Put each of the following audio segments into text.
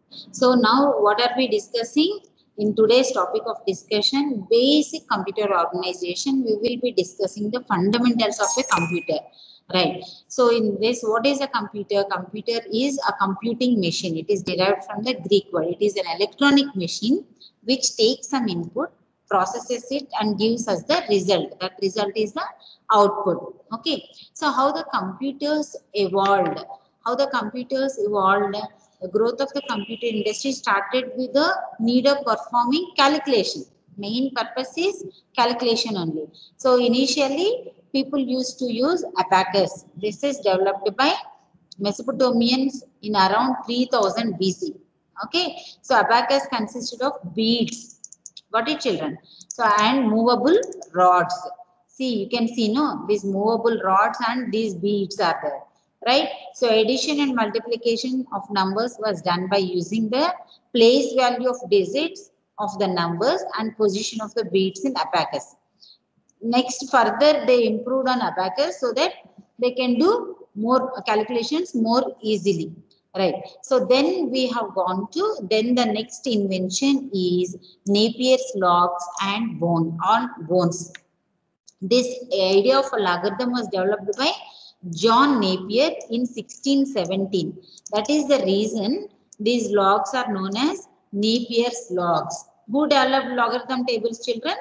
So now what are we discussing? In today's topic of discussion, basic computer organization, we will be discussing the fundamentals of a computer. Right. So in this, what is a computer? Computer is a computing machine. It is derived from the Greek word. It is an electronic machine which takes some input, processes it and gives us the result. That result is the output. Okay. So how the computers evolved? How the computers evolved? The growth of the computer industry started with the need of performing calculation. Main purpose is calculation only. So initially, people used to use abacus. This is developed by Mesopotamians in around 3000 BC. Okay, so abacus consisted of beads. Got it, children? So and movable rods. See, you can see no these movable rods and these beads are there, right? So addition and multiplication of numbers was done by using the place value of digits of the numbers and position of the beads in abacus. Next, further they improved on abacus so that they can do more calculations more easily, right? So then we have gone to, then the next invention is Napier's logs and bones. This idea of a logarithm was developed by John Napier in 1617. That is the reason these logs are known as Napier's logs. Who developed logarithm tables, children?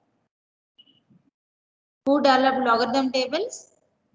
Who developed logarithm tables?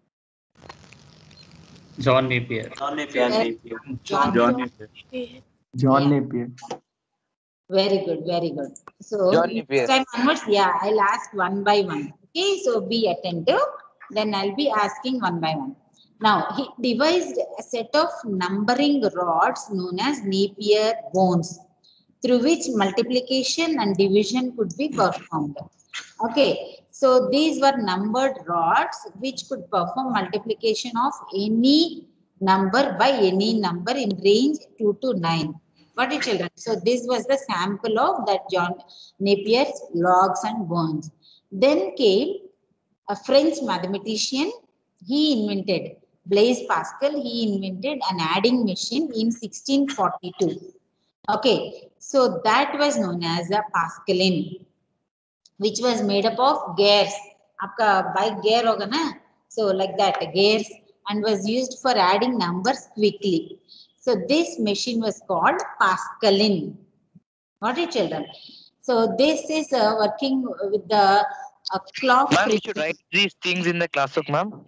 John Napier. John Napier. John Napier. Yeah. Napier. Very good, very good. So John next Napier. time onwards, yeah, I'll ask one by one. Okay, so be attentive. Then I'll be asking one by one. Now, he devised a set of numbering rods known as Napier bones, through which multiplication and division could be performed. Okay, so these were numbered rods which could perform multiplication of any number by any number in range 2 to 9. Got it, children? So this was the sample of that John Napier's logs and bones. Then came a French mathematician. He invented Blaise Pascal. He invented an adding machine in 1642. Okay, so that was known as a Pascaline, which was made up of gears. Aapka bike gear hoga na? So like that, gears, and was used for adding numbers quickly. So this machine was called Pascaline. Got it, children? So this is working with the clock. Ma'am, you should write these things in the classbook, ma'am.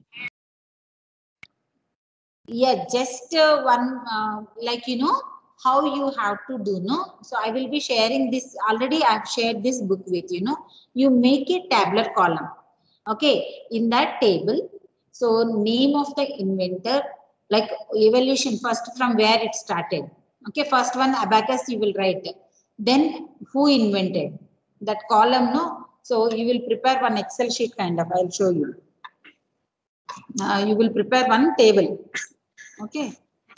Yeah, just one, like, you know, how you have to do, no? So I will be sharing this, already I've shared this book with you, know. You make a tabular column, okay? In that table, so name of the inventor, like evolution, first from where it started. Okay, first one, abacus, you will write. Then who invented that column, no? So you will prepare one Excel sheet kind of, I'll show you. You will prepare one table. Okay.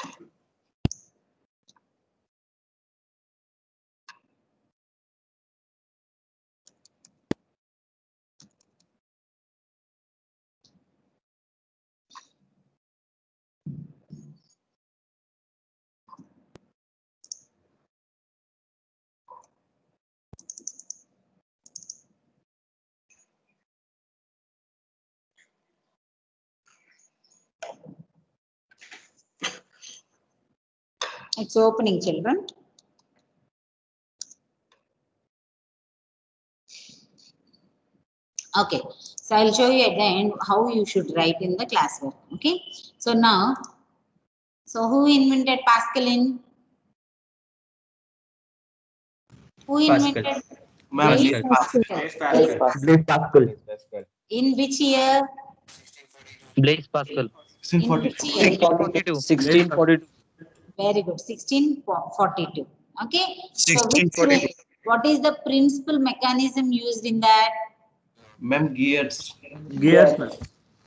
It's opening, children. Okay, so I'll show you at the end how you should write in the classwork. Okay, so now, so who invented Pascaline? Who invented? Blaise Pascal. Blaise Pascal. In which year? Blaise Pascal. In which year? 1642. 1642. Very good, 1642. Okay, so which, 1642. what is the principal mechanism used in that? Ma'am, gears. Gears, ma'am.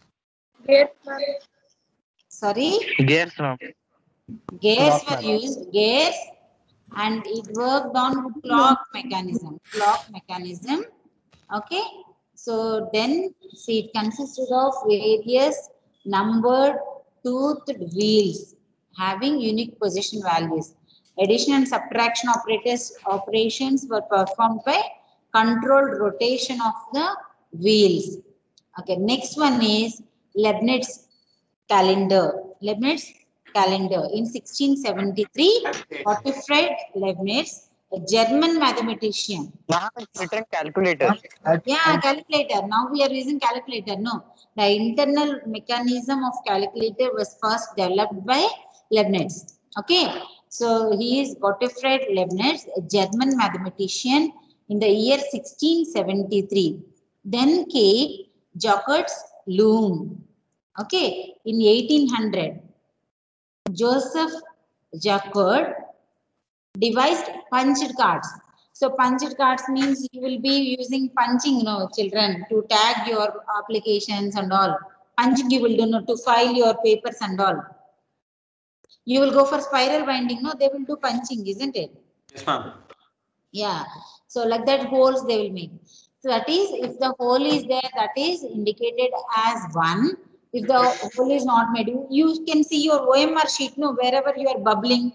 Sorry? Yes, ma'am. Gears Clock were used, gears, and it worked on clock mechanism. Clock mechanism. Okay. So then, see, it consisted of various numbered toothed wheels having unique position values. Addition and subtraction operations were performed by controlled rotation of the wheels. Okay, next one is Leibniz calendar. Leibniz calendar in 1673, Gottfried Leibniz, a German mathematician. Now it's written calculator. Yeah, calculator. Now we are using calculator. No, the internal mechanism of calculator was first developed by Leibniz. Okay, so he is Gottfried Leibniz, a German mathematician in the year 1673. Then came Jacob's loom. Okay, in 1800, Joseph Jacquard devised punched cards. So punched cards means you will be using punching, children, to tag your applications and all. Punching you will do, to file your papers and all. You will go for spiral binding, no? They will do punching, isn't it? Yes, ma'am. Yeah. So like that holes they will make. So that is, if the hole is there, that is indicated as 1. If the hole is not made, you can see your OMR sheet, no? Wherever you are bubbling.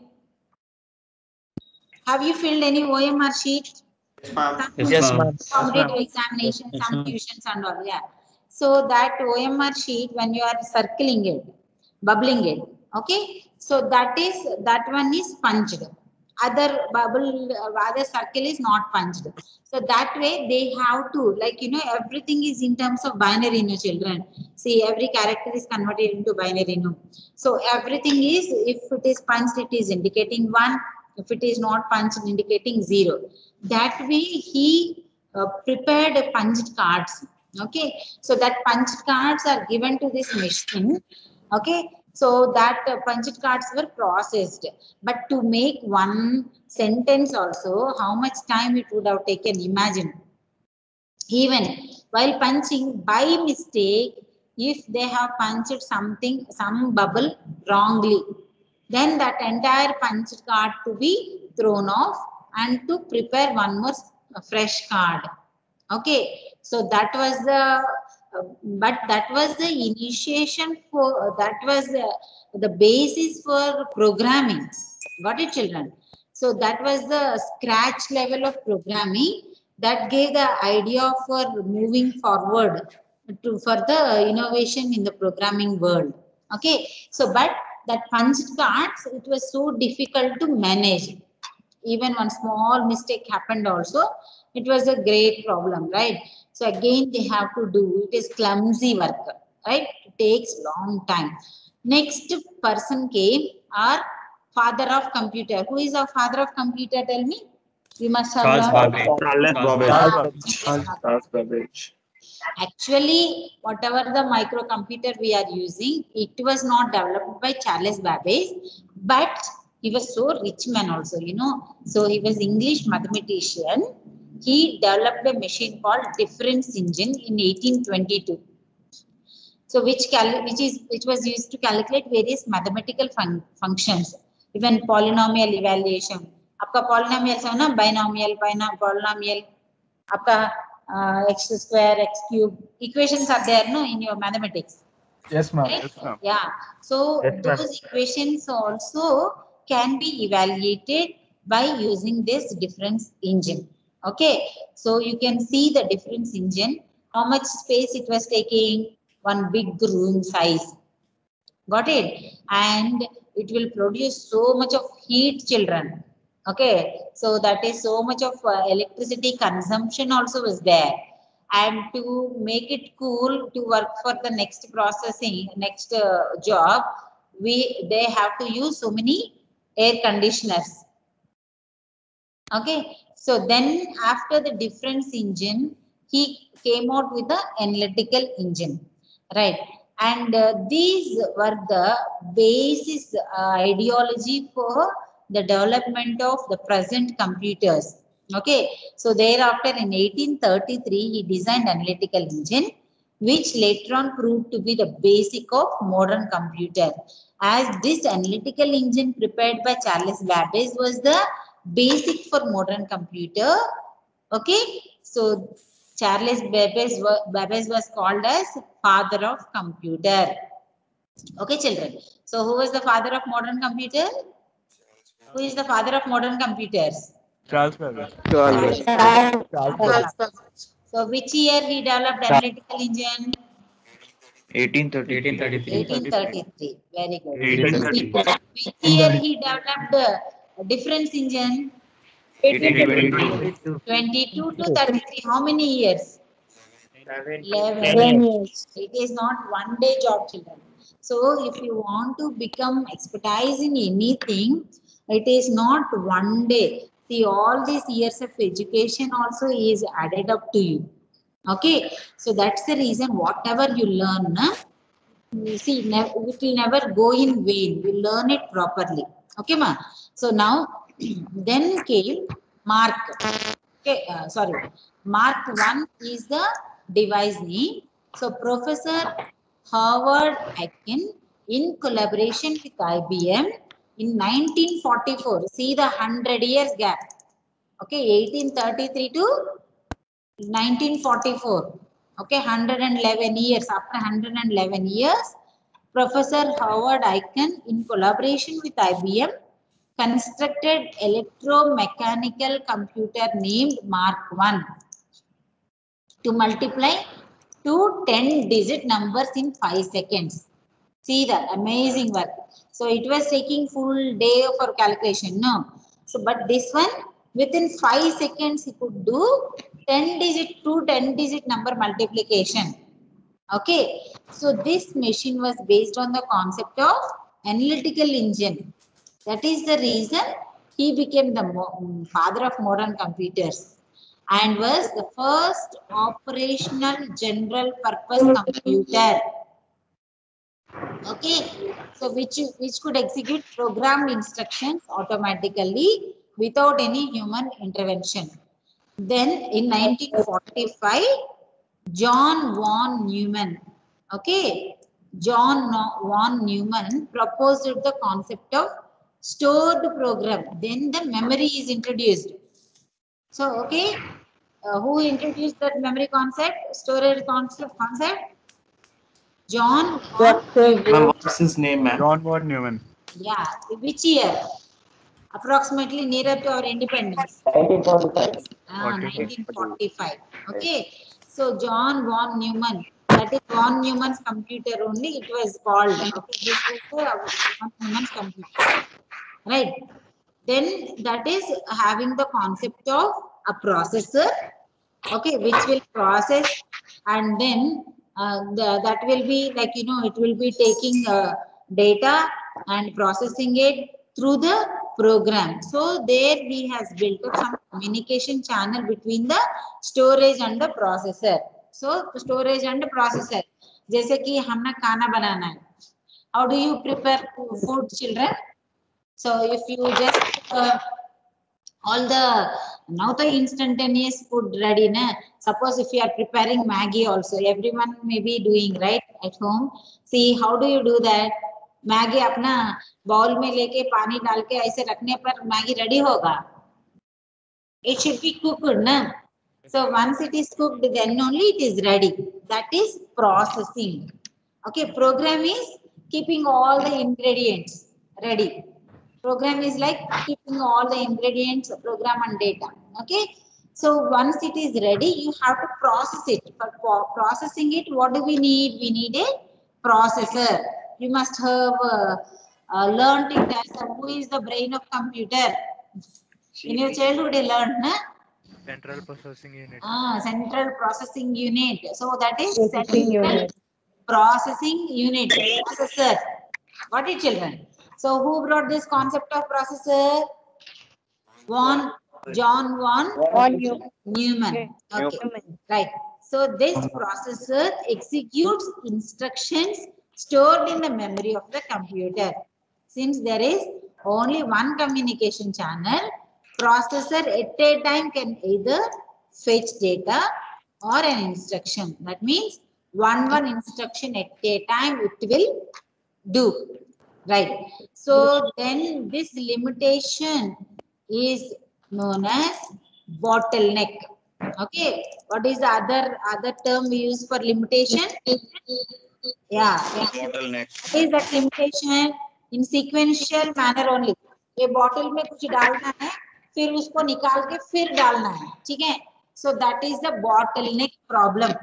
Have you filled any OMR sheet? Yes, ma'am. Yes, ma'am. Competitive examination, some tuitions and all, yeah. So that OMR sheet, when you are circling it, bubbling it, okay. So that one is punched. Other bubble, other circle is not punched. So that way they have to, like, everything is in terms of binary, children. See, every character is converted into binary, So everything is, if it is punched, it is indicating 1. If it is not punched, indicating 0. That way he prepared punched cards. Okay, so that punched cards are given to this machine. Okay, so that punched cards were processed. But to make one sentence also, how much time it would have taken? Imagine. Even while punching, by mistake, if they have punched something, some bubble wrongly, then that entire punched card to be thrown off and to prepare one more fresh card. Okay, so that was but that was the initiation for, that was the basis for programming. Got it, children? So that was the scratch level of programming that gave the idea for moving forward to further innovation in the programming world. Okay, so but that punched cards, it was so difficult to manage. Even one small mistake happened also, it was a great problem, right? So again they have to do, it is clumsy work, right? It takes long time. Next person came, our father of computer. Who is our father of computer? Tell me. We must have Charles learned. Babbage. Charles Charles Babbage. Actually, whatever the microcomputer we are using, it was not developed by Charles Babbage, but he was so rich man also, So he was English mathematician. He developed a machine called difference engine in 1822. So which was used to calculate various mathematical functions, even polynomial evaluation. आपका polynomial है ना, binomial, polynomial, आपका x square, x cube equations are there, no, in your mathematics. Yes, ma'am. Right? Yes, ma'am. Yeah. So Yes, ma'am. those equations also can be evaluated by using this difference engine. Okay. So you can see the difference engine, how much space it was taking, one big room size. Got it? And it will produce so much of heat, children. Okay. So that is so much of electricity consumption also is there. And to make it cool, to work for the next processing, next job, they have to use so many air conditioners. Okay, so then after the difference engine, he came out with the analytical engine, right? And these were the basis ideology for the development of the present computers. Okay, so thereafter in 1833, he designed analytical engine, which later on proved to be the basic of modern computer. As this analytical engine prepared by Charles Babbage was the basic for modern computer. Okay, so Charles Babbage was called as father of computer. Okay, children. So who was the father of modern computer? Who is the father of modern computers? Charles Babbage. Charles Charles Babbage. So which year he developed analytical engine? 1833. 1833. Very good. 1833. Which year he developed the difference engine? 1822. 22 to 33. How many years? 11. 11 years. It is not one day job, children. So if you want to become expertise in anything, it is not one day. See, all these years of education also is added up to you. Okay, so that's the reason whatever you learn, you see, it will never go in vain. We learn it properly. Okay, ma. So now, then came Mark. Okay, sorry. Mark 1 is the device name. So Professor Howard Aiken, in collaboration with IBM, in 1944. See the 100 years gap. Okay, 1833 to 1944. Okay, 111 years. After 111 years, Professor Howard Aiken, in collaboration with IBM, constructed electromechanical computer named Mark I to multiply two 10-digit numbers in 5 seconds. See that amazing work. So it was taking full day for calculation, no. So but this one within 5 seconds he could do 10-digit number multiplication. Okay. So this machine was based on the concept of analytical engine. That is the reason he became the father of modern computers and was the first operational general purpose computer. Okay, so which could execute programmed instructions automatically without any human intervention. Then in 1945, John von Neumann, okay, John von Neumann proposed the concept of stored program. Then the memory is introduced. So, okay, who introduced that memory concept, storage concept? John von Neumann. Ma'am, what's his name, ma'am? John von Neumann. Yeah, which year? Approximately nearer to our independence. 1945. 1945. Okay. So John von Neumann, that is von Neumann's computer only, it was called. Okay, this was the von Neumann's computer. Right. Then that is having the concept of a processor, okay, which will process, and then that will be like, you know, it will be taking data and processing it through the program. So there he has built up some communication channel between the storage and the processor. So storage and the processor. जैसे कि हमने खाना बनाना है. How do you prepare food, children? So if you just all the now the instantaneous food ready, na? Suppose if you are preparing Maggie also, everyone may be doing right at home. See, how do you do that? Maggie अपना bowl में लेके पानी डाल के ऐसे रखने पर Maggie ready होगा. It should be cooked, na? So once it is cooked, then only it is ready. That is processing. Okay, program is keeping all the ingredients ready. Program is like keeping all the ingredients, program and data. Okay. So once it is ready, you have to process it. For processing it, what do we need? We need a processor. You must have learned it as who is the brain of computer. In your childhood, you learned, na? Central Processing Unit. Central processing unit. So that is Processing central unit. processing unit, processor. Got it, children? So who brought this concept of processor? John von Neumann. Okay, right. So this processor executes instructions stored in the memory of the computer. Since there is only one communication channel, processor at a time can either fetch data or an instruction. That means one instruction at a time it will do. Right. So then this limitation is known as bottleneck. Okay. What is the other term we use for limitation? Yeah. Bottleneck. What is that limitation? In sequential manner only. ये bottle में कुछ डालना है, फिर उसको निकाल के फिर डालना है, ठीक है. So that is the bottleneck problem.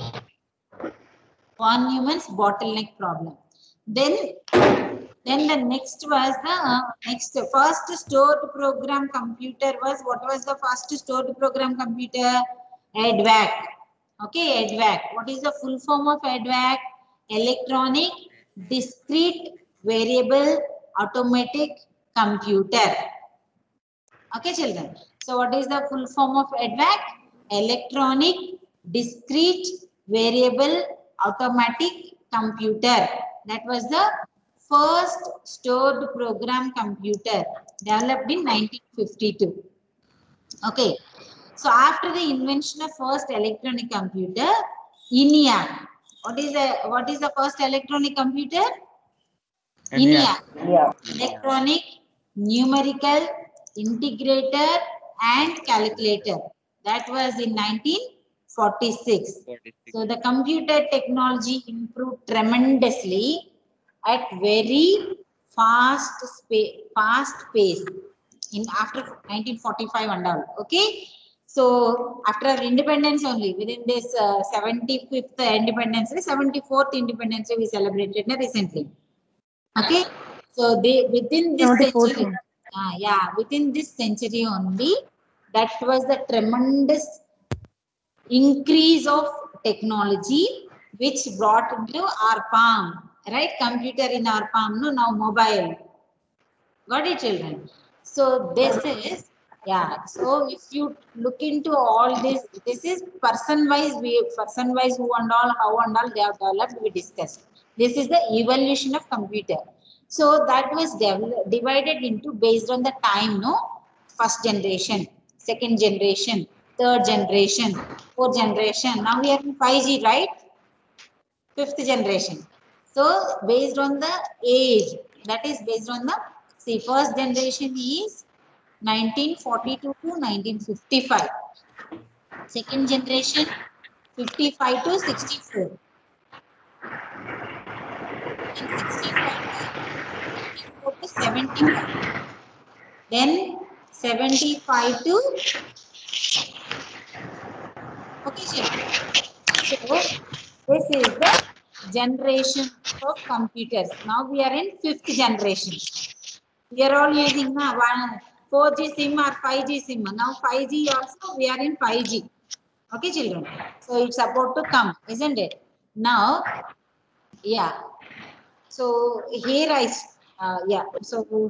Von Neumann's bottleneck problem. Then the next was the next first stored program computer was, what was the first stored program computer? EDVAC. Okay, EDVAC. What is the full form of EDVAC? Electronic discrete variable automatic computer. Okay, children. So what is the full form of EDVAC? Electronic discrete variable automatic computer. That was the first stored program computer developed in 1952. Okay. So after the invention of first electronic computer, ENIAC. What is the first electronic computer? ENIAC. Electronic numerical integrator and calculator. That was in 1946. So the computer technology improved tremendously at very fast pace in after 1945 and all. Okay. So after independence only, within this 75th independence, 74th independence we celebrated recently. Okay. So they within this century, within this century only, that was the tremendous increase of technology which brought into our palm, right? Computer in our palm, no, now mobile. Got it, children? So this is, so if you look into all this is person-wise who and all, how and all they have developed, we discussed. This is the evolution of computer. So that was divided into based on the time, no? First generation, second generation, third generation, fourth generation. Now we are in 5G, right? Fifth generation. So based on the age, that is based on the, see, first generation is 1942 to 1955. Second generation 55 to 64. And 65 to 75. Then 75 to, okay, so this is the generation of computers. Now we are in fifth generation. We are all using 4G SIM or 5G SIM. Now 5G also, we are in 5G. Okay, children. So it's about to come, isn't it? Now, so here so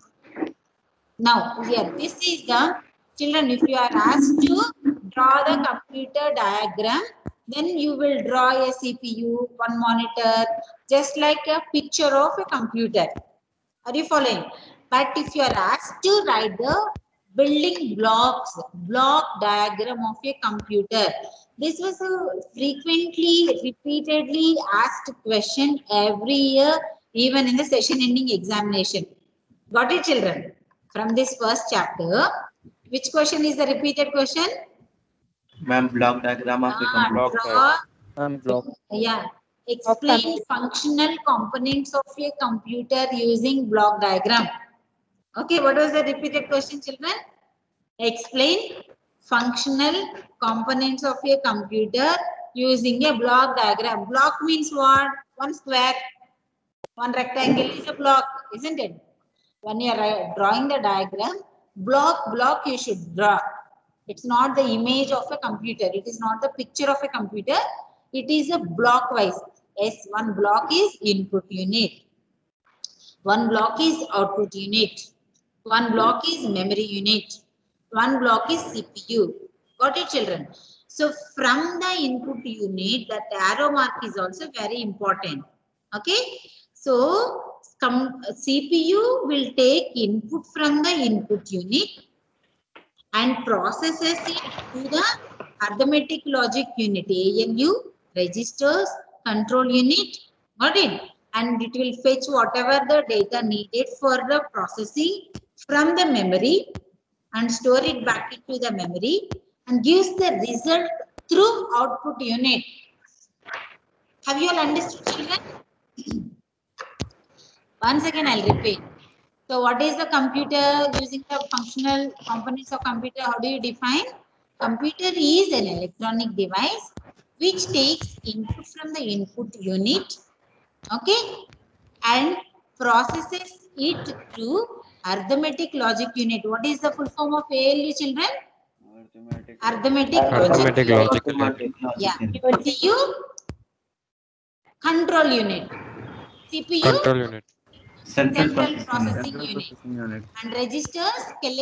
now here, this is the, children, if you are asked to draw the computer diagram, then you will draw a CPU, one monitor, just like a picture of a computer. Are you following? But if you are asked to write the building blocks, block diagram of a computer, this was a frequently, repeatedly asked question every year, even in the session ending examination. Got it, children? From this first chapter, which question is the repeated question? Ma'am, block diagram of a computer. Explain functional components of a computer using block diagram. Okay, what was the repeated question, children? Explain functional components of a computer using a block diagram. Block means what? One square, one rectangle is a block, isn't it? When you are drawing the diagram, block you should draw. It's not the image of a computer. It is not the picture of a computer. It is a block wise. Yes, one block is input unit. One block is output unit. One block is memory unit. One block is CPU. Got it, children? So from the input unit, that arrow mark is also very important. Okay. So CPU will take input from the input unit and processes it to the arithmetic logic unit, ALU, registers, control unit. Got it? And it will fetch whatever the data needed for the processing from the memory and store it back into the memory and gives the result through output unit. Have you all understood, children? Once again, I'll repeat. So what is the computer? Using the functional components of computer, how do you define? Computer is an electronic device which takes input from the input unit, okay, and processes it through arithmetic logic unit. What is the full form of ALU, children? Arithmetic logic Arithmetic unit. logic unit. Yeah. CPU, control unit. CPU, Control unit. Central central processing processing unit. unit. Processing unit. And registers,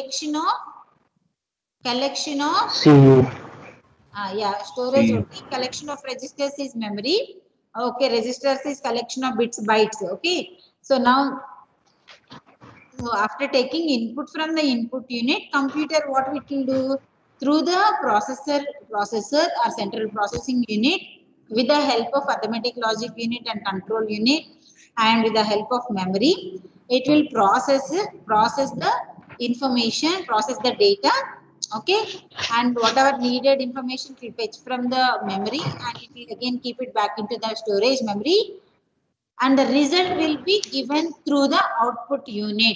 collection of CU. yeah, storage See. only. Collection of registers is memory. Okay, registers is collection of bits, bytes. Okay. So now, so after taking input from the input unit, computer what it will do? Through the processor or central processing unit, with the help of arithmetic logic unit and control unit, and with the help of memory, it will process the information, process the data, okay, and whatever needed information it will fetch from the memory, and it will again keep it back into the storage memory, and the result will be given through the output unit.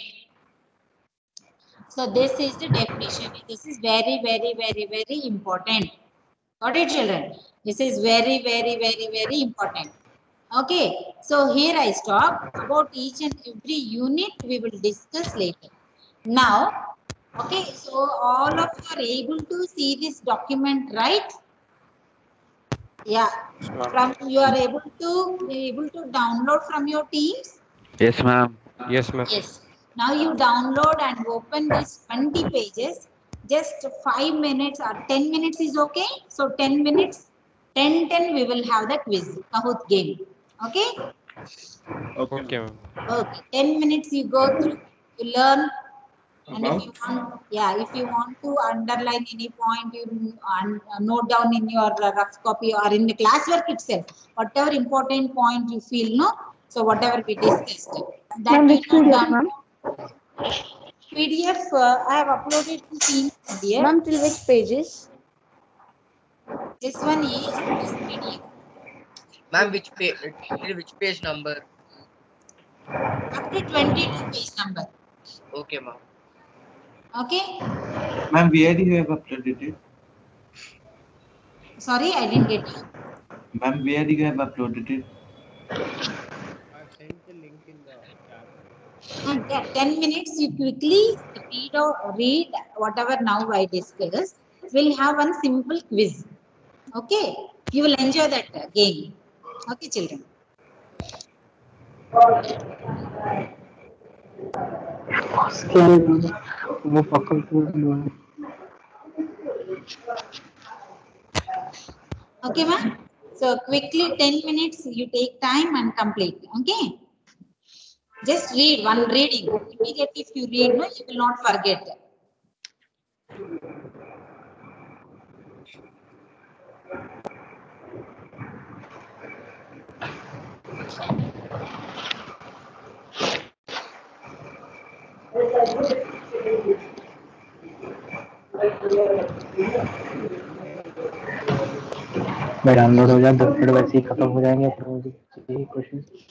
So this is the definition. This is very, very, very, very important. Got it, children? This is very, very, very, very important. Okay. So here I stop. About each and every unit we will discuss later. Now, okay. So all of you are able to see this document, right? Yeah. From you are able to download from your Teams. Yes, ma'am. Yes, ma'am. Yes. Now you download and open these 20 pages. Just 5 minutes or 10 minutes is okay. So 10 minutes, 10 we will have the quiz, Kahoot game. Okay? Okay, ma'am. Okay. 10 minutes you go through, you learn. And if you want, yeah, if you want to underline any point, you note down in your rough copy or in the classwork itself, whatever important point you feel, no? So whatever we discussed. That Ma'am, you which note PDF, down. ma'am? PDF, I have uploaded to Teams PDF. Ma'am, till which pages? This one is this PDF. Ma'am, which page number? Up to 22 page number. Okay, ma'am. Okay? Ma'am, where you have uploaded it? Sorry, I didn't get you. Ma'am, where you have uploaded it? Yeah, 10 minutes you quickly read whatever now I discussed. We'll have one simple quiz. Okay? You will enjoy that game. Okay, children. वो पकड़ के Okay, ma'am? So quickly 10 minutes you take time and complete. Okay? Just read one reading. Immediately if you read, no, you will not forget. मैं download हो जाए 10 minute वैसे ही खत्म हो जाएंगे फिर question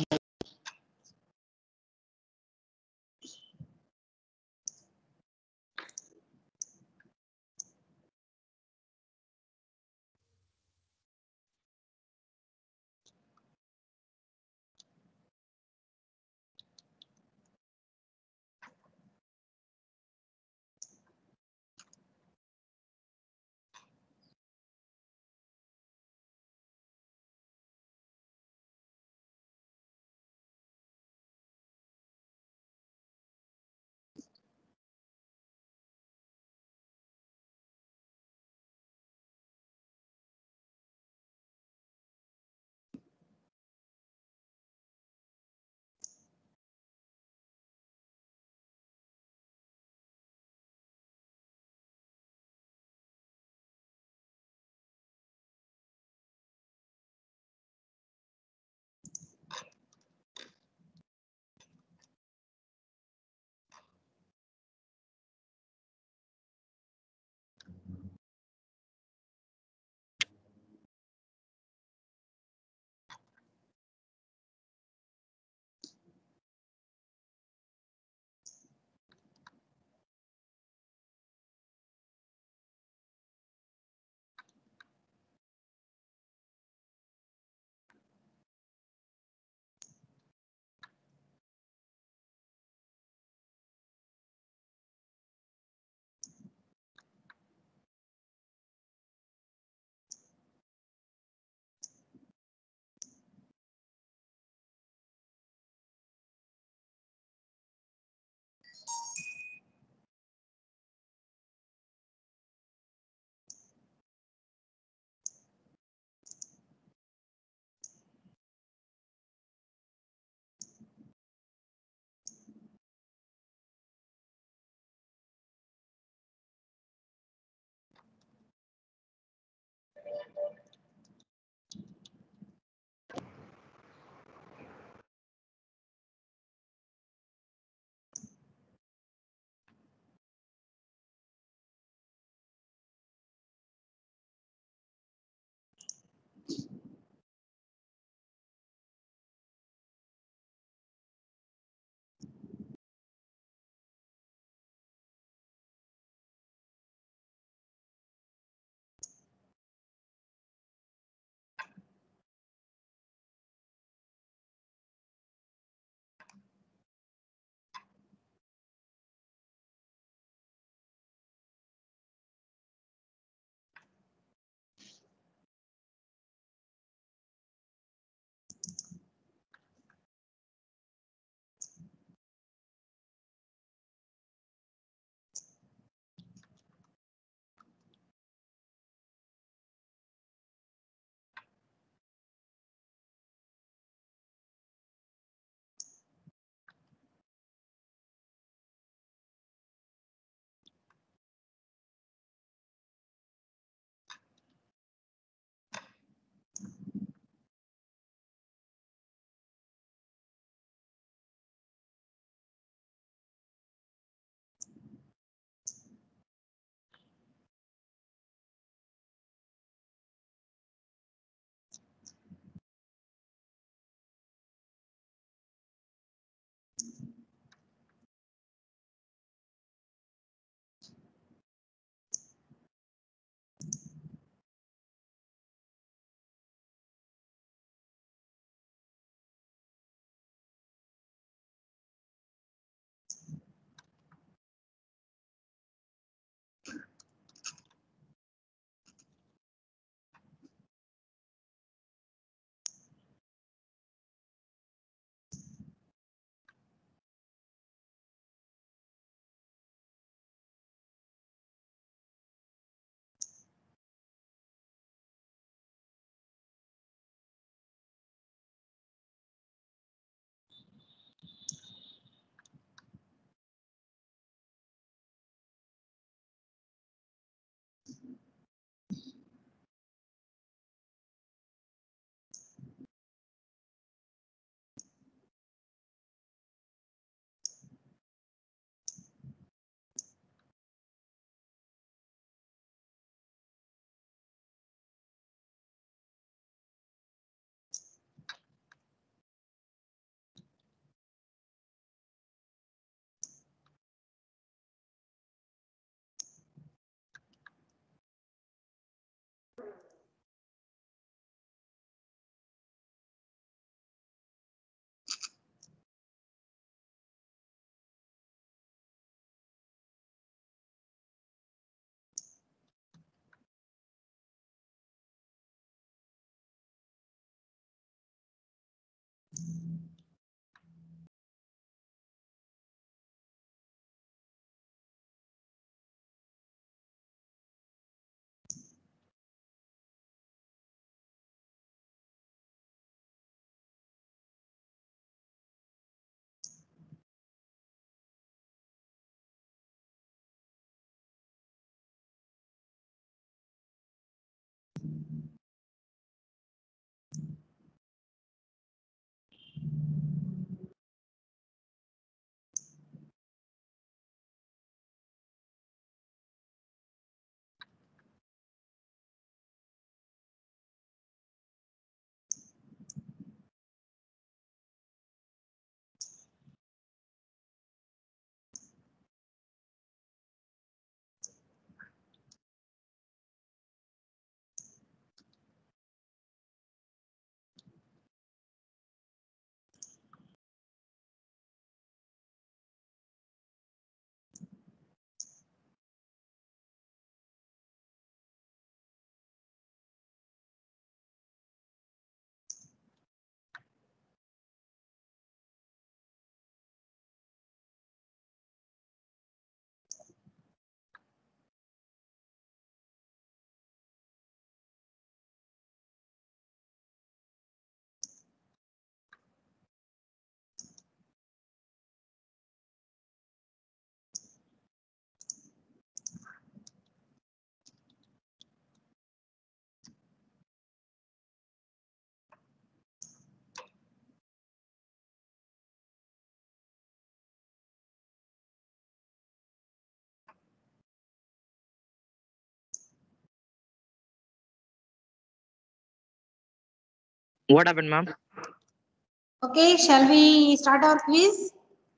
What happened, ma'am? Okay, shall we start our quiz?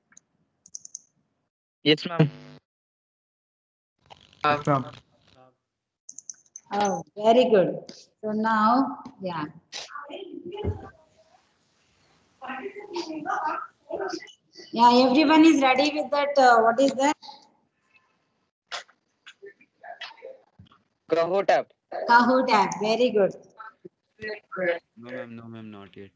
Yes, ma'am. Oh, very good. So now, yeah. Yeah, everyone is ready with that. What is that? Kahoot app. Kahoot app. Very good. No, ma'am, not yet.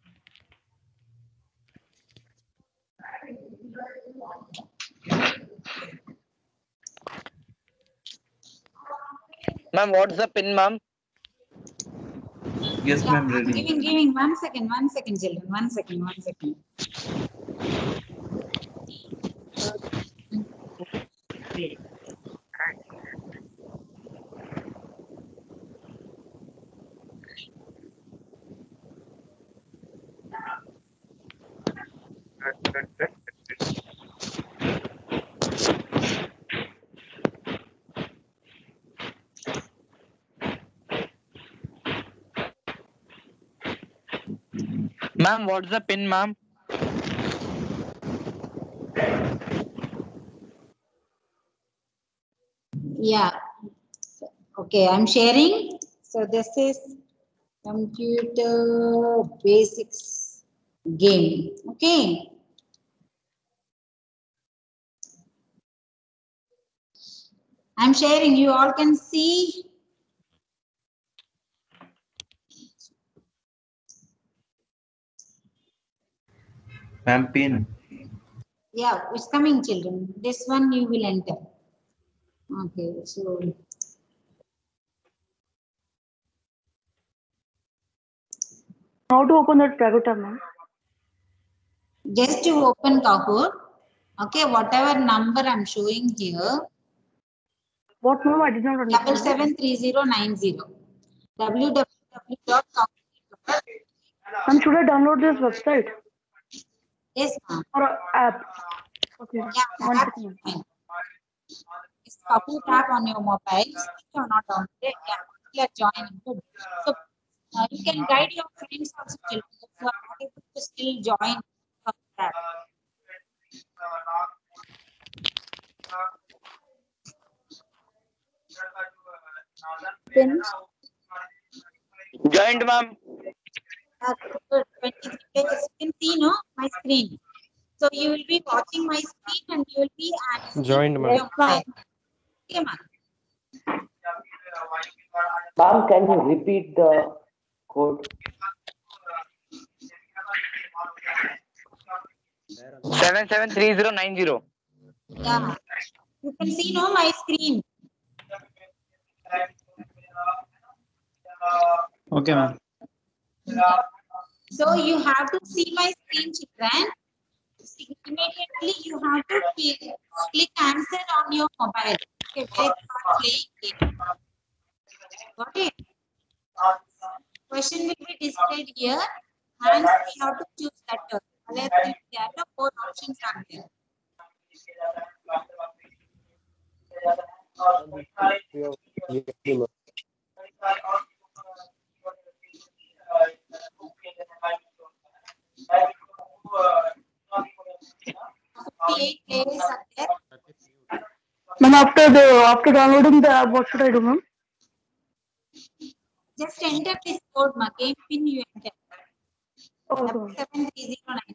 Ma'am, what's the pin, ma'am? Yes, Yeah, ma'am, I'm ready. giving 1 second, children. 1 second, 1 second. Ma'am, what's the pin, ma'am? Yeah. Okay, I'm sharing. So this is computer basics game. Okay. I'm sharing. You all can see. Ma'am, pin. Yeah, it's coming, children. This one you will enter. Okay, so How to open that Kahoot tab, ma'am? just to open Kahoot, okay, whatever number I'm showing here, What, ma'am? I did not understand. 773090. www.kahoot.com. Ma'am, should I download this website Yes, ma'am. or a app? Okay, Yeah, one that's second. fine. It's Kahoot app on your mobile. If you're not downloaded, yeah, you are joining. Good. So you can guide your friends also, children. If you are not able to still join Kahoot app. Then, Joined, ma'am. good. 23 pages. You can see, no, my screen. So you will be watching my screen and you will be answering Joined, ma'am. your mobile. Okay, ma'am. Ma'am, can you repeat the code? 773090. Yeah. You can see, no, my screen. Okay, ma'am. So you have to see my screen, children. Immediately you have to click answer on your mobile. Okay, where you are playing game. Got it? Question will be displayed here. And you have to choose letter. Otherwise, there are no four options are there. Eight players are there. Ma'am, after downloading the app, what should I do, ma'am? Just enter this code, ma. Game pin you enter. Okay. 73090.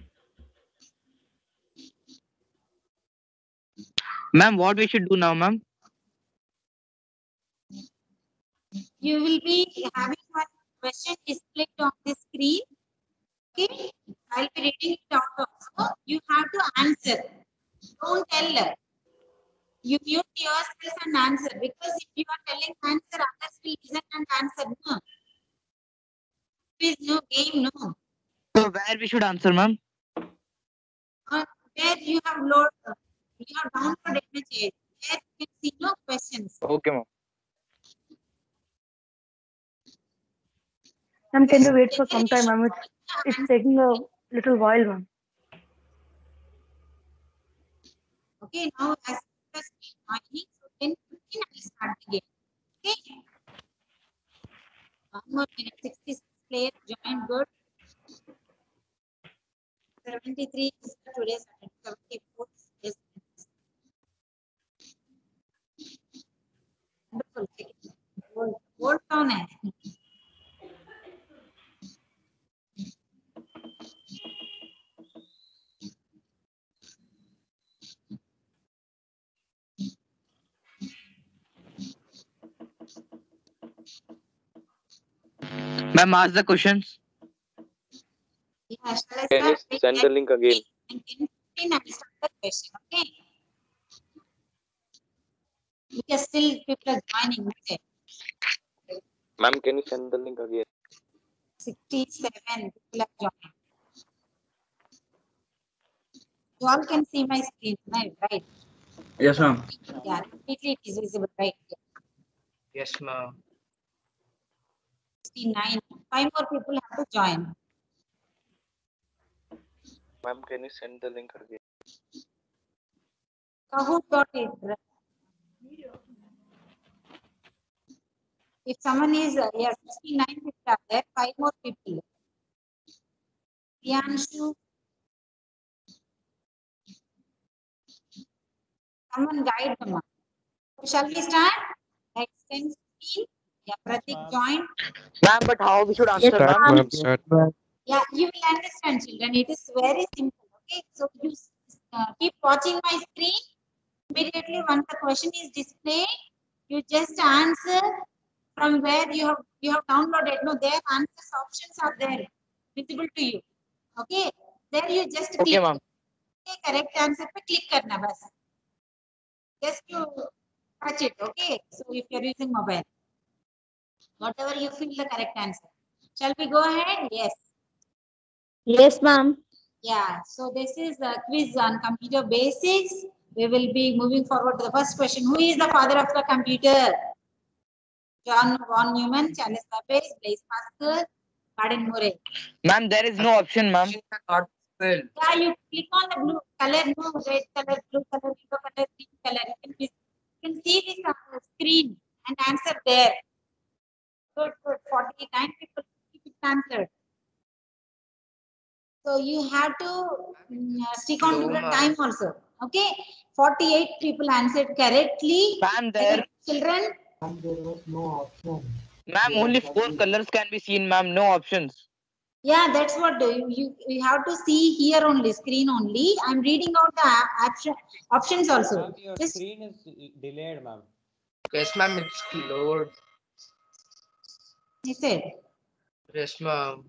Ma'am, what we should do now, ma'am? You will be having one question displayed on the screen. Okay, I'll be reading it out also. You have to answer. Don't tell her. You mute yourself and answer, because if you are telling answer, others will listen and answer. No, please, no game, no. So where we should answer, ma'am? Where you have load, you have downloaded image. There you can see no questions. Okay, ma'am. Ma'am, can you wait for some time, ma'am? It's taking a little while, ma'am. Okay, now as first joining, so 10:15 I will start the game. Okay. One more minute, 66 players join. joined. Good. 73 is today's 74 is wonderful. Hold on. Ma'am, ask the questions. Yeah, shall I Can you start? send the link again? In 15, I will start the question. Okay. Because still people are joining. Okay. Ma'am, can you send the link again? 67 people are joining. You all can see my screen, right? Yes, ma'am. Yeah, completely it is visible, right? Yes, ma'am. 69. 5 more people have to join. Ma'am, can you send the link again? Kahoot.it. If someone is, yeah, 69 people are there, 5 more people. Priyanshu. Someone guide them. So shall we start? Next 10, 15. Yeah, Pratik joined. Ma'am, but how we should answer, Start, ma'am? ma'am, start. Yeah, you will understand, children. It is very simple. Okay, so you keep watching my screen. Immediately, once the question is displayed, you just answer from where you have downloaded. No, their answers options are there, visible to you. Okay, there you just Okay, click. ma'am. Okay, correct answer पे click करना बस. Just you touch it. Okay, so if you are using mobile, whatever you feel the correct answer. Shall we go ahead? Yes. Yes, ma'am. Yeah, so this is a quiz on computer basics. We will be moving forward to the first question. Who is the father of the computer? John von Neumann, Charles Babbage, Blaise Pascal, Gordon Murray. Ma'am, there is no option, ma'am. Yeah, you click on the blue color, no red color, blue color, yellow color, green color. You can see this on the screen and answer there. Good, good. 49 people answered. So you have to stick on to the time also. Okay. 48 people answered correctly. Ma'am, there. Children. Ma'am, only 4 colors can be seen, ma'am. No options. Yeah, that's what you have to see here only, screen only. I'm reading out the options also. Ma'am, your Just, screen is delayed, ma'am. Yes, ma'am, it's lowered. he said. Yes, ma'am.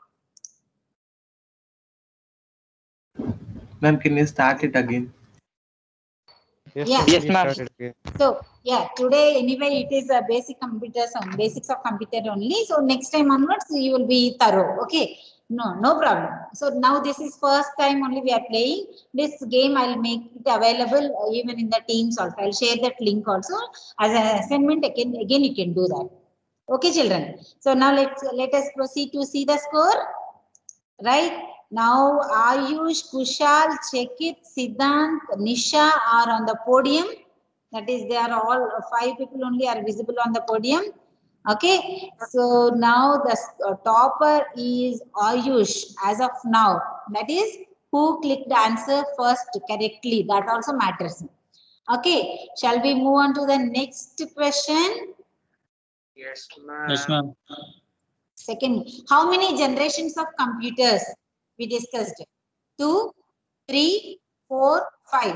Ma'am, can you start it again? Yes, Yeah. ma'am, Yes, please ma'am. start it again. So yeah, today anyway it is a basics of computer only. So next time onwards you will be thorough. Okay, no problem. So now this is first time only we are playing this game. I'll make it available even in the Teams also. I'll share that link also as an assignment. Again you can do that. Okay, children. So now let us proceed to see the score. Right now, Ayush, Kushal, Chekit, Siddhant, Nisha are on the podium. That is, they are all 5 people only are visible on the podium. Okay, so now the topper is Ayush as of now. That is who clicked answer first correctly. That also matters. Okay, shall we move on to the next question? Yes, ma'am. Yes, ma'am. Second, how many generations of computers we discussed? 2, 3, 4, 5.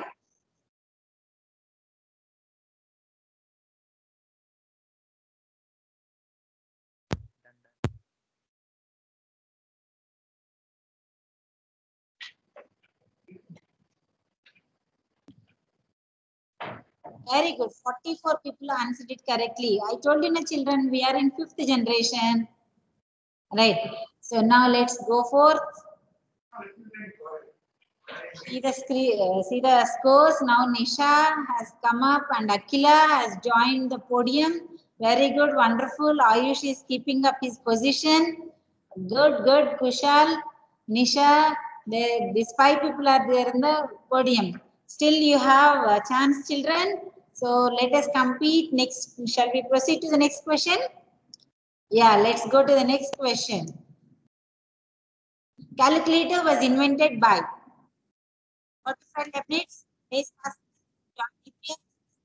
Very good. 44 people answered it correctly. I told you, children, we are in 5th generation. Right. So now let's go forth. See the screen, see the scores. Now Nisha has come up and Akila has joined the podium. Very good, wonderful. Ayush is keeping up his position. Good, good. Kushal, Nisha, these 5 people are there in the podium. Still, you have a chance, children. So let us compete. Next, shall we proceed to the next question? Yeah, let's go to the next question. Calculator was invented by Gottfried Leibniz, Blaise Pascal, John Napier.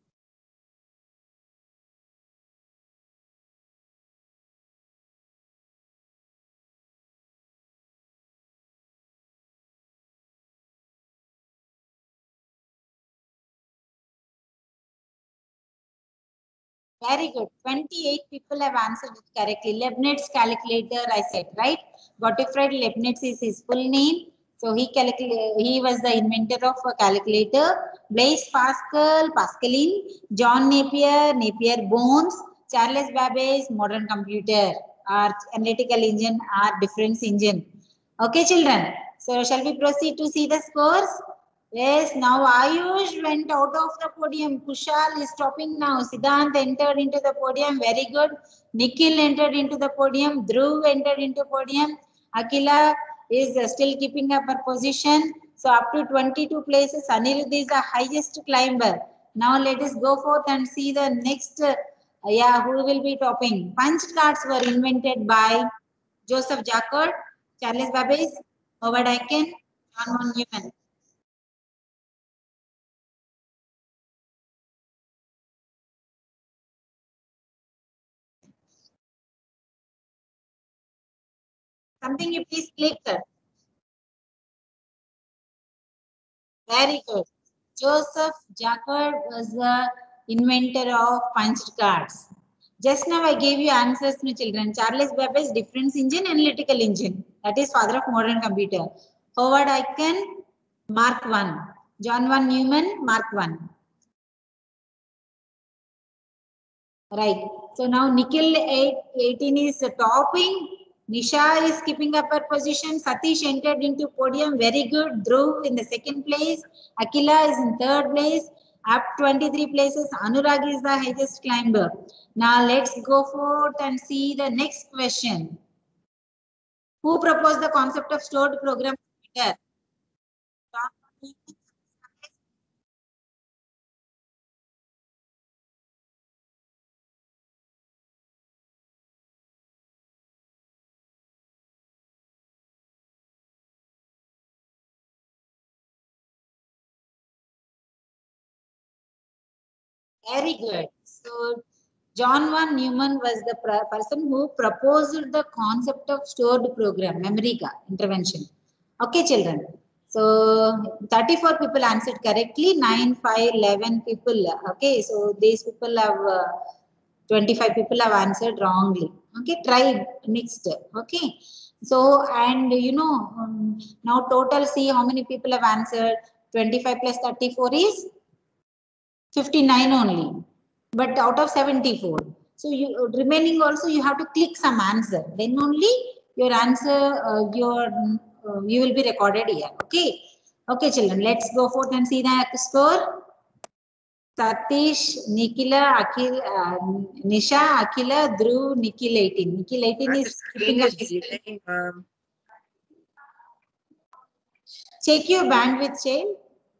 Very good. 28 people have answered it correctly. Leibniz calculator, I said, right? Gottfried Leibniz is his full name. So he was the inventor of a calculator. Blaise Pascal, Pascaline. John Napier, Napier Bones. Charles Babbage, modern computer. Our analytical engine, our difference engine. Okay, children. So shall we proceed to see the scores? Yes, now Ayush went out of the podium. Kushal is stopping now. Siddhant entered into the podium. Very good. Nikhil entered into the podium. Dhruv entered into podium. Akila is still keeping up her position. So up to 22 places. Anirudh is the highest climber. Now let us go forth and see the next. Who will be topping? Punch cards were invented by Joseph Jacquard, Charles Babbage, Howard Aiken, John von Neumann. Something you please click. Very good. Joseph Jacquard was the inventor of punched cards. Just now I gave you answers to children. Charles Babbage, difference engine, analytical engine. That is father of modern computer. Howard Aiken, Mark 1. John von Neumann, Mark 1. Right. So now Nikhil 18 is topping. Nisha is keeping up her position. Satish entered into podium. Very good. Dhruv in the second place. Akila is in third place. Up 23 places. Anurag is the highest climber. Now let's go forth and see the next question. Who proposed the concept of stored program computer? Very good. So John von Neumann was the person who proposed the concept of stored program, memory intervention. Okay, children. So 34 people answered correctly, 9, 5, 11 people. Okay, so these people have 25 people have answered wrongly. Okay, try next. Okay, so and now total see how many people have answered. 25 plus 34 is 59 only, but out of 74. So you remaining also you have to click some answer. Then only your answer, you will be recorded here. Okay. Okay, children. Let's go forth and see the score. Satish, Nikhila, Akhil, Nisha, Akhila, Dhruv, Nikhil 18. Nikhil 18 is keeping up. Check your bandwidth, child.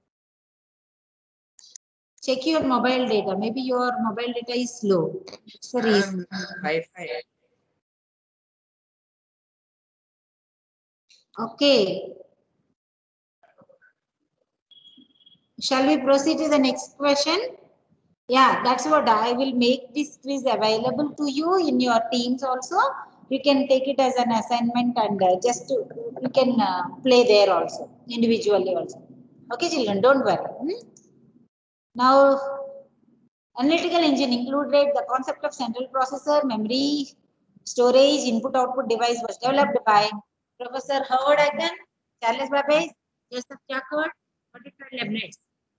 Check your mobile data. Maybe your mobile data is slow. It's the reason. Wi-Fi. Okay. Shall we proceed to the next question? Yeah, that's what I will make this quiz available to you in your teams also. You can take it as an assignment and you can play there also, individually also. Okay, children, don't worry. Now, analytical engine included the concept of central processor, memory, storage, input-output device was developed by Professor Howard Aiken, Charles Babbage, Joseph Jacquard, Gottfried Leibniz.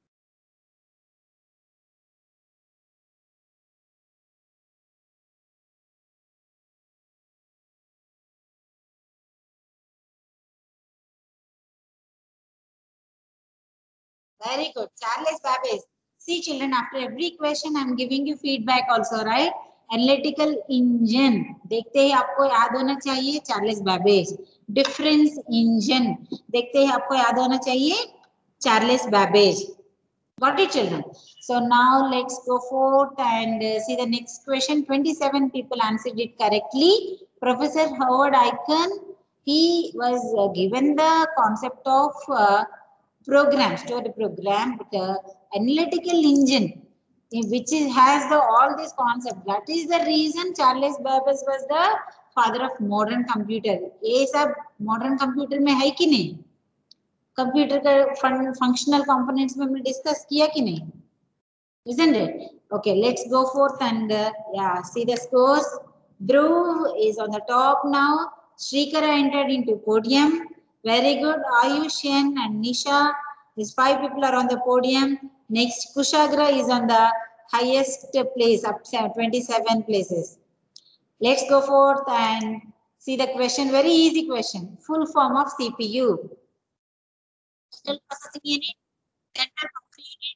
Very good. Charles Babbage. See, children, after every question, I'm giving you feedback also, right? Analytical engine. देखते ही आपको याद होना चाहिए Charles Babbage. Difference engine. देखते ही आपको याद होना चाहिए Charles Babbage. Got it, children? So now let's go forth and see the next question. 27 people answered it correctly. Professor Howard Aiken he was given the concept of program, stored program, but analytical engine, which has all these concepts. That is the reason Charles Babbage was the father of modern computer. ये सब modern computer में है कि नहीं? Computer का functional components में हमने discuss किया कि नहीं? Isn't it? Okay, let's go forth and yeah, see the scores. Dhruv is on the top now. Shrikara entered into podium. Very good. Ayushan and Nisha. These 5 people are on the podium. Next, Kushagra is on the highest place, up to 27 places. Let's go forth and see the question. Very easy question. Full form of CPU. Central processing unit, central processing unit.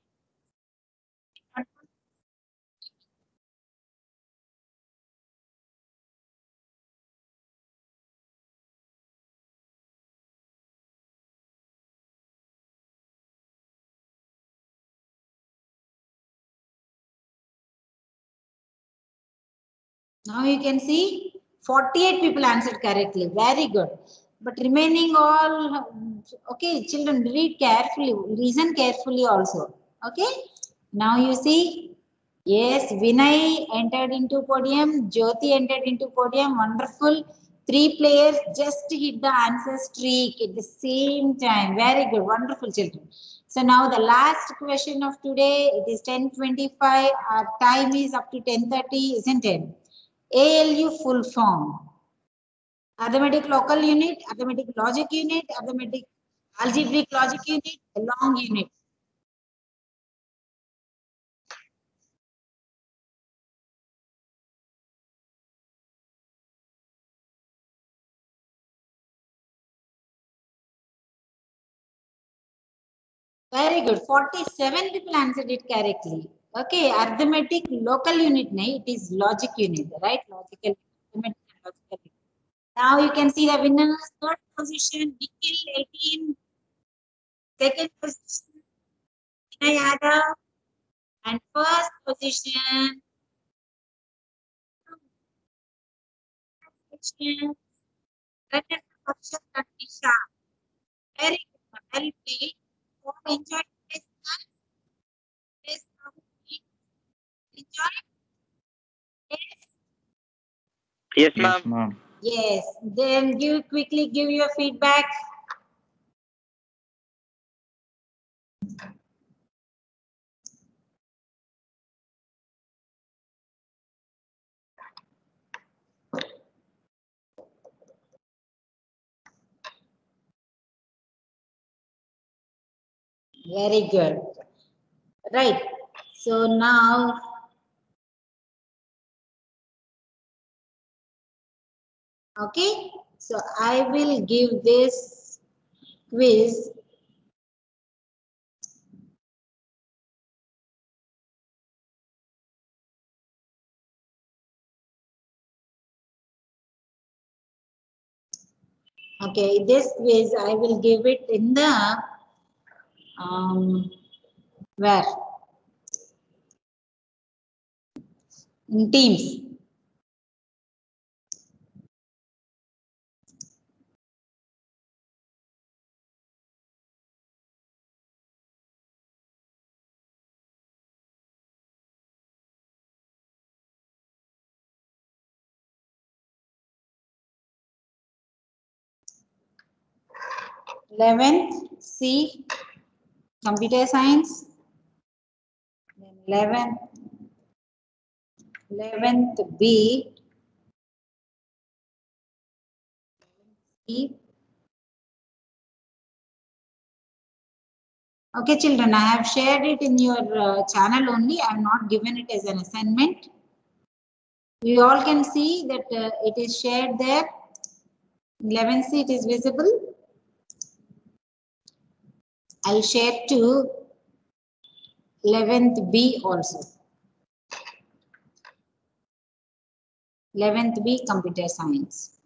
Now you can see 48 people answered correctly. Very good. But remaining all, okay, children, read carefully, reason carefully also. Okay. Now you see, yes, Vinay entered into podium, Jyoti entered into podium. Wonderful. 3 players just hit the answer streak at the same time. Very good. Wonderful, children. So now the last question of today, it is 10:25. Our time is up to 10:30, isn't it? ALU full form. Arithmetic local unit, arithmetic logic unit, arithmetic algebraic logic unit, long unit. Very good. 47 people answered it correctly. Okay, arithmetic local unit, it is logic unit, right? Logical, arithmetic and logical unit. Now you can see the winners. Third position, Nikhil 18. Second position, Vinay Yadav. And first position, very good, well played. Hope enjoyed this class. Yes, enjoy. Yes. Yes, Yes, ma'am. ma'am. Yes. Then quickly give your feedback. Very good. Right. So now, okay. So I will give this quiz. Okay, this quiz I will give it in the where? In Teams. Eleventh C, computer science. Then 11th B, C. Okay, children, I have shared it in your channel only. I have not given it as an assignment. You all can see that it is shared there. 11th C, it is visible. I'll share to 11th B also. 11th B, computer science.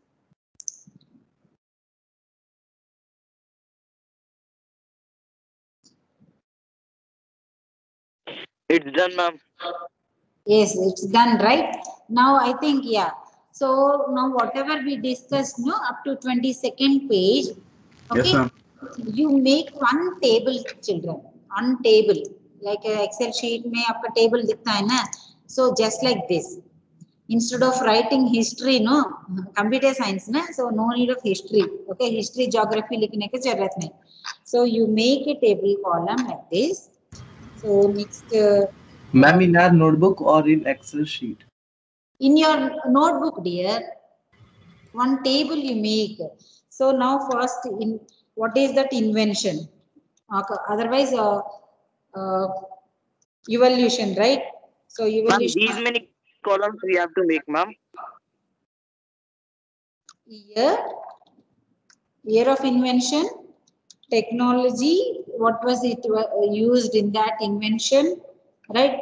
It's done, ma'am. Yes, it's done, right? Now I think, yeah. So now whatever we discussed, no, up to 22nd page, okay, Yes, ma'am. you make one table, children, one table, like a Excel sheet में आपका table दिखता है ना, so just like this. Instead of writing history, no, computer science, na, so no need of history. Okay, history, geography लिखने की जरूरत नहीं. So you make a table column like this. So next, Ma'am, in our notebook or in Excel sheet? in your notebook, dear, one table you make. So now first, in what is that invention? Okay, otherwise, evolution, right? So Ma'am, evolution. these many columns we have to make, ma'am. Year of invention, technology, what was it used in that invention, right?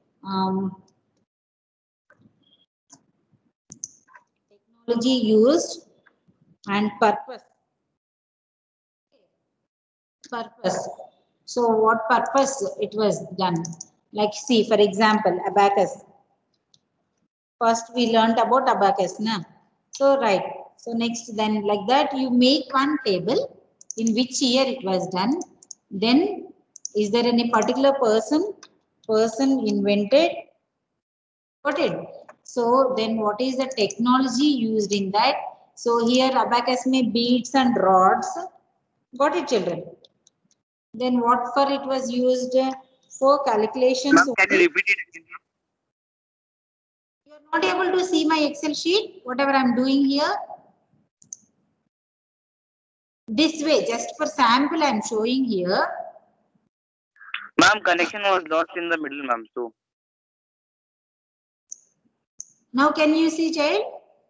Technology used and purpose. So what purpose it was done? Like see, for example, abacus. First we learned about abacus, na? So right. So next, then like that you make one table in which year it was done. Then is there any particular person invented? Got it? So then what is the technology used in that? So here abacus may beads and rods. Got it, children? Then what for it was used? For calculations. Ma'am, can you repeat it again? You are not able to see my Excel sheet, whatever I am doing here. This way, just for sample, I am showing here. Ma'am, connection was lost in the middle, ma'am. So Now, can you see, child?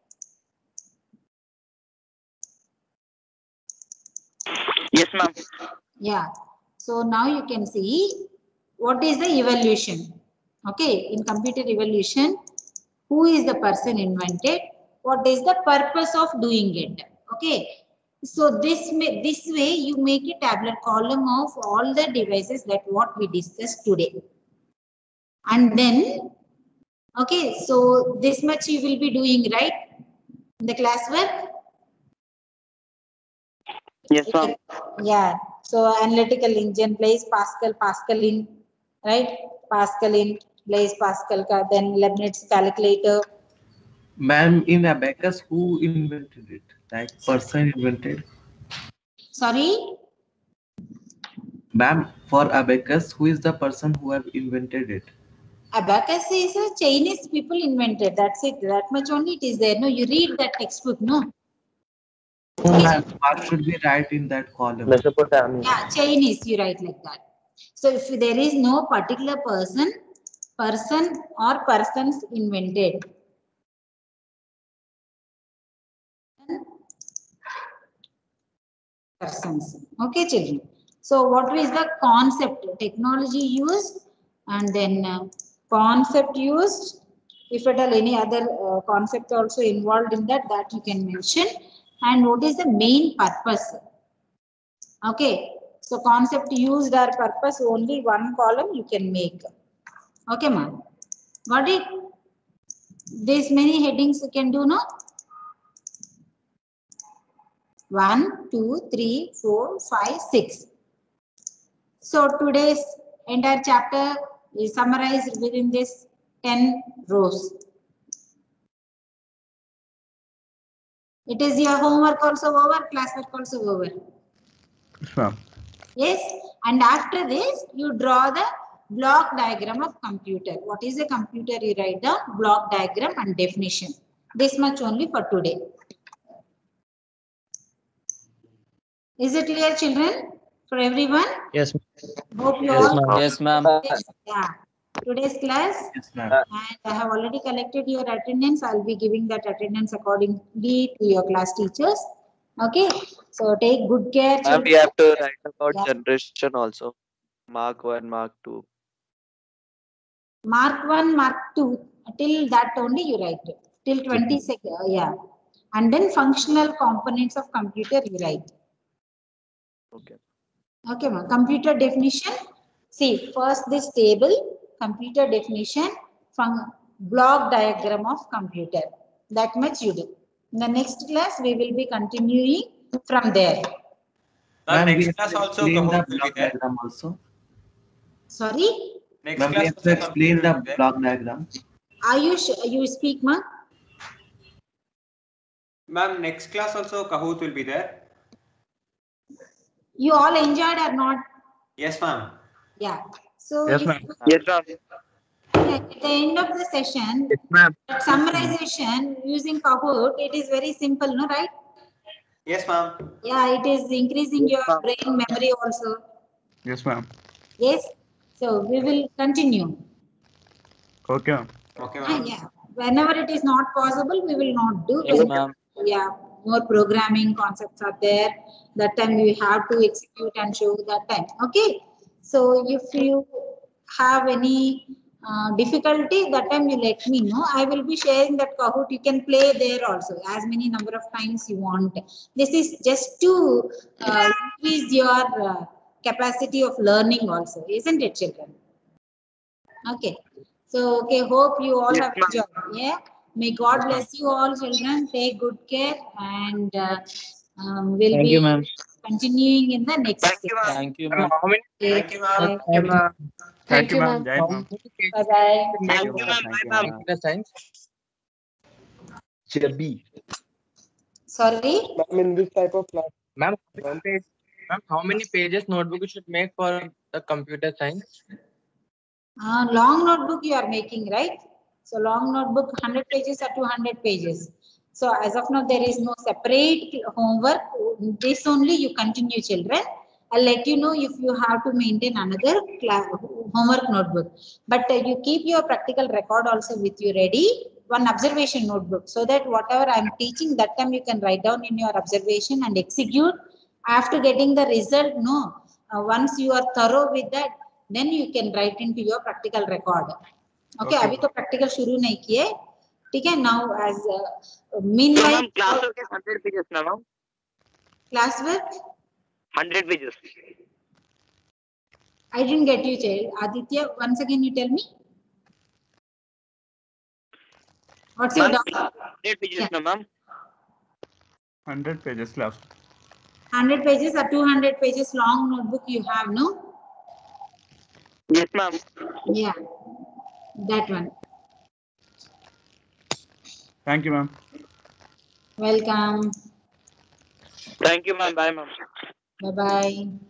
yes, ma'am. Yeah. So now you can see what is the evolution. Okay, in computer evolution, who is the person invented? What is the purpose of doing it? Okay. So this way you make a tabular column of all the devices that what we discussed today. And then, okay, so this much you will be doing, right? In the classwork? Yes, ma'am. Yeah. So analytical engine plays Pascal in, right? Pascal in plays Pascal ka, then Leibniz calculator. Ma'am, in abacus, who invented it? Like person invented? Sorry? Ma'am, for abacus, who is the person who have invented it? Abacus is a Chinese people invented. That's it. That much only it is there. No, you read that textbook, no? Ma'am, what should we write in that column? Mesopotamia. Yeah, Chinese, you write like that. So if there is no particular person or persons invented. Persons. Okay, children. So what is the concept? Technology used and then concept used. If at all any other concept also involved in that you can mention. And what is the main purpose? Okay. So concept used or purpose, only one column you can make. Okay, ma'am. Got it? These many headings you can do, no? 1, 2, 3, 4, 5, 6. So today's entire chapter is summarized within this 10 rows. It is your homework also over, classwork also over. Yes, ma'am. Yes, and after this you draw the block diagram of computer. What is a computer? You write down block diagram and definition. This much only for today. Is it clear, children? For everyone? Yes. Hope you all. Yes, ma'am. Yeah. Today's class. Yes, ma'am. And I have already collected your attendance. I'll be giving that attendance accordingly to your class teachers. Okay. So take good care. Ma'am, we children. have to write about Yeah. generation also. Mark 1, Mark 2. Mark 1, Mark 2. Till that only you write. Till 20 seconds. Yeah. And then functional components of computer you write. Okay. Okay, ma. Computer definition. See, first this table, computer definition from block diagram of computer. That much you do. In the next class, we will be continuing from there. Ma'am, we next have class to also explain the Kahoot will be block there. diagram also. Sorry, Next Ma'am, we class have to also explain Kahoot the will be there. block diagram. you speak, ma? Ma'am, next class also Kahoot will be there. You all enjoyed or not? Yes, ma'am. Yeah. So Yes, if ma'am. you- Yes, ma'am. yeah, at the end of the session, Yes, ma'am. that summarization using Kahoot, it is very simple, no, right? Yes, ma'am. Yeah, it is increasing Yes, your ma'am. brain memory also. Yes, ma'am. Yes. So we will continue. Okay, ma'am. Okay, ma'am. Yeah. Whenever it is not possible, we will not do. Yes, When- ma'am. Yeah, more programming concepts are there. That time we have to execute and show that time. Okay. So if you have any difficulty, that time you let me know. I will be sharing that Kahoot. You can play there also as many number of times you want. This is just to increase your capacity of learning also, isn't it, children? Okay. So, okay, hope you all Yes, have ma'am. enjoyed. Yeah. May God bless you all, children. Take good care, and we'll Thank be you, ma'am. continuing in the next Thank you, ma'am. class. Thank you, Ma'am, ma'am. how many? Thank you, ma'am. Bye. Thank you, ma'am. Thank you, ma'am. Jai How ma'am. many Bye. Bye. Thank you, ma'am. Thank Bye, you, ma'am. ma'am. Computer science. Chirby. Sorry. Ma'am, in this type of class, Ma'am, how many pages notebook you should make for the computer science? Long notebook you are making, right? So long notebook, 100 pages or 200 pages. So as of now, there is no separate homework. This only you continue, children. I'll let you know if you have to maintain another homework notebook. But you keep your practical record also with you ready. One observation notebook, so that whatever I'm teaching, that time you can write down in your observation and execute. After getting the result, no. Once you are thorough with that, then you can write into your practical record. Okay, अभी तो practical शुरू नहीं किए, ठीक है? Now as So, meanwhile, ma'am, class work is 100 pages now, ma'am. class work, 100 pages. I didn't get you, child. Aditya, once again you tell me. What's your Ma'am, doubt? 100 pages Yeah. now, ma'am. 100 pages left. 100 pages or 200 pages long notebook you have, no? Yes, ma'am. Yeah, that one. Thank you, ma'am. Welcome. Thank you, ma'am. Bye, ma'am. Bye-bye.